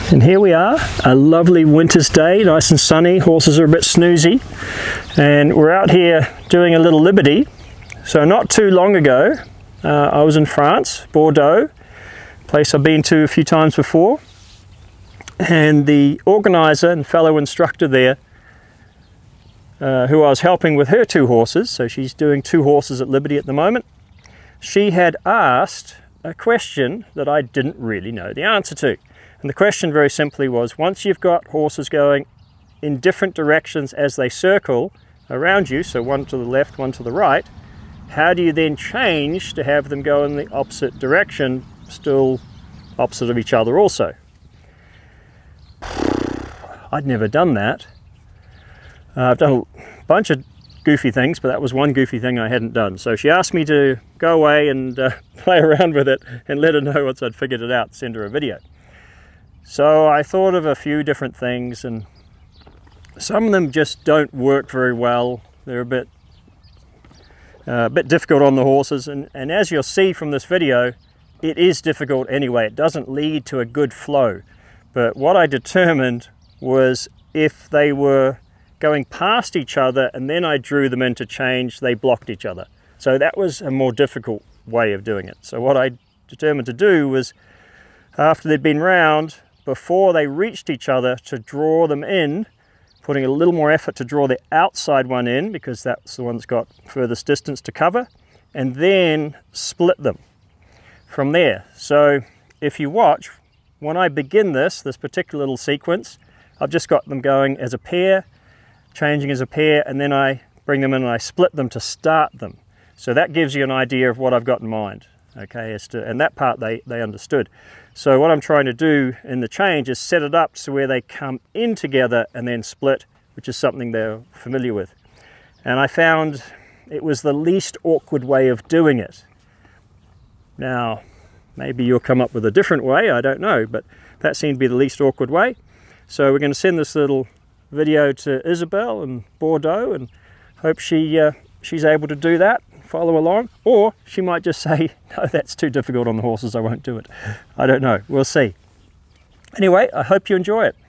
And here we are, a lovely winter's day, nice and sunny. Horses are a bit snoozy, and we're out here doing a little Liberty. So not too long ago, I was in France, Bordeaux, a place I've been to a few times before, and the organizer and fellow instructor there, who I was helping with her 2 horses, so she's doing 2 horses at Liberty at the moment, she had asked a question that I didn't really know the answer to. And the question very simply was, once you've got horses going in different directions as they circle around you, so one to the left, one to the right, how do you then change to have them go in the opposite direction, still opposite of each other also? I'd never done that. I've done a bunch of goofy things, but that was one goofy thing I hadn't done. So she asked me to go away and play around with it and let her know once I'd figured it out, send her a video. So I thought of a few different things, and some of them just don't work very well. They're a bit difficult on the horses, and as you'll see from this video, it is difficult anyway. It doesn't lead to a good flow. But what I determined was if they were going past each other and then I drew them into change, they blocked each other. So that was a more difficult way of doing it. So what I determined to do was, after they'd been round, before they reached each other, to draw them in, putting a little more effort to draw the outside one in, because that's the one that's got furthest distance to cover, and then split them from there. So if you watch, when I begin this particular little sequence, I've just got them going as a pair, changing as a pair, and then I bring them in and I split them to start them. So that gives you an idea of what I've got in mind. Okay, and that part they understood. So what I'm trying to do in the change is set it up so where they come in together and then split, which is something they're familiar with. And I found it was the least awkward way of doing it. Now, maybe you'll come up with a different way, I don't know, but that seemed to be the least awkward way. So we're going to send this little video to Isabel in Bordeaux and hope she's able to do that, follow along, or she might just say, no, that's too difficult on the horses, I won't do it. I don't know, we'll see. Anyway, I hope you enjoy it.